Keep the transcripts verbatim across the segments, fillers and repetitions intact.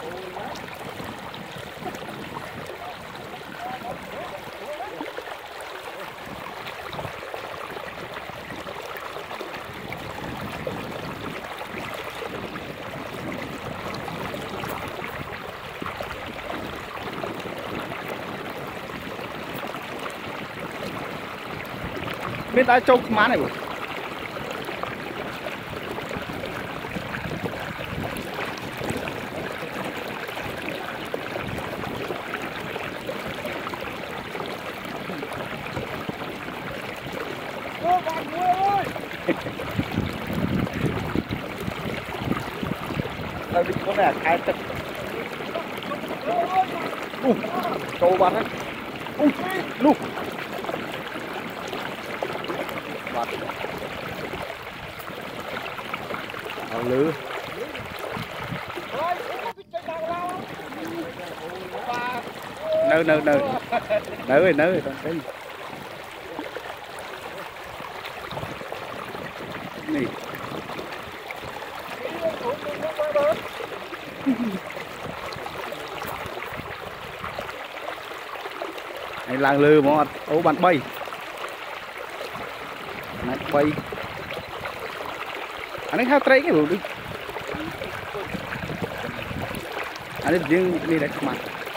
Biết ai trâu má này rồi. Ô bạn Nguôi ơi. Đây đi con này khaiទឹក. Ui, trâu bạn đấy. Ui, lu. Bạn.เอาลือnơi nơi nơi nơi nơi nơi này này làng lư mà ố bạn bay này bay anh ấy theo trái cái bộ đi anh ấy riêng đi đấy mà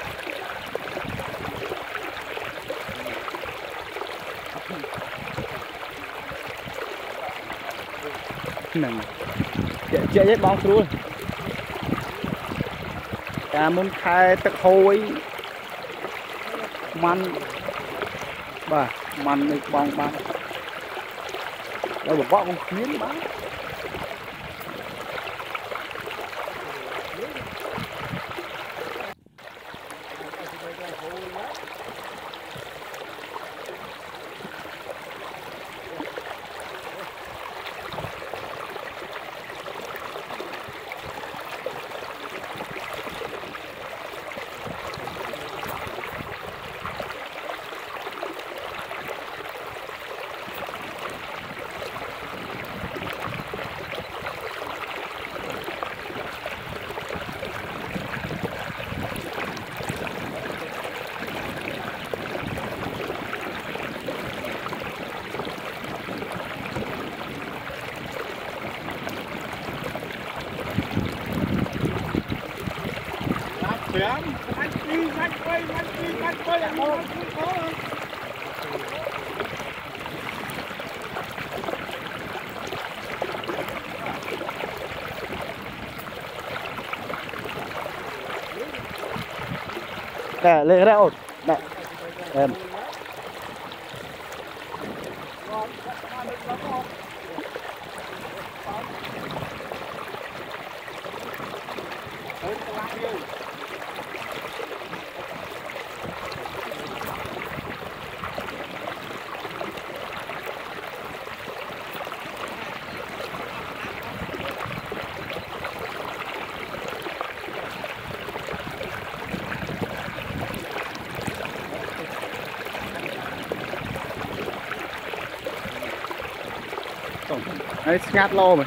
này chạy chạy hết bóng luôn cả muốn khai tật hôi man bà man được bóng ba đây một bọ con miếng bán anh đi anh quay anh đi anh quay anh không có nè lên ra ổn nè em đấy ngát lo mà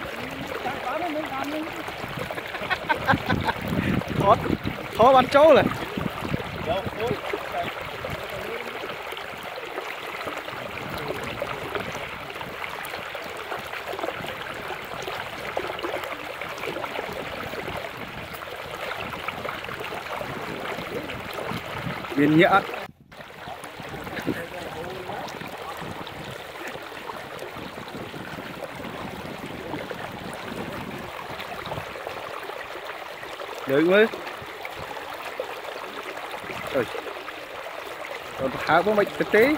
khó khó bắn trâu này viên nhựa được mới rồi còn tháo có mấy cái tí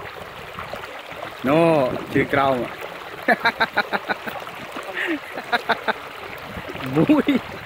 nó chưa cao mà vui